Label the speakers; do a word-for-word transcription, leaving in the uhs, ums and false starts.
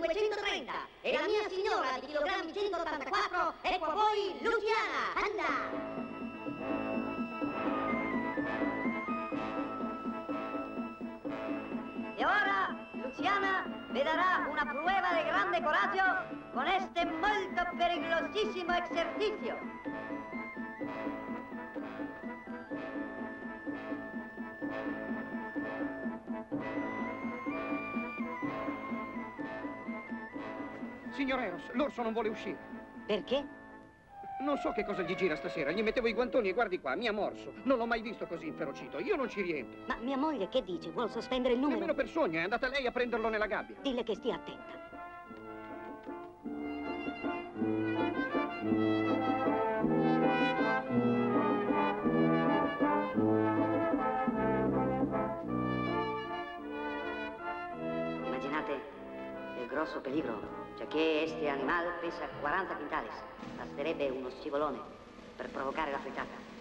Speaker 1: cinquecentotrenta e la mia signora di chilogrammi centottantaquattro, ecco a voi Luciana, anda! E ora Luciana vi darà una prueba de grande coraggio con este molto pericolosissimo esercizio.
Speaker 2: Signor Eros, l'orso non vuole uscire.
Speaker 1: Perché?
Speaker 2: Non so che cosa gli gira stasera. Gli mettevo i guantoni e guardi qua, mi ha morso. Non l'ho mai visto così inferocito. Io non ci rientro.
Speaker 1: Ma mia moglie che dice? Vuol sospendere il numero?
Speaker 2: Nemmeno per sogno, è andata lei a prenderlo nella gabbia.
Speaker 1: Dille che stia attenta. Immaginate il grosso peligro. Cioè che este animal pesa quaranta quintales. Basterebbe uno scivolone per provocare la frittata.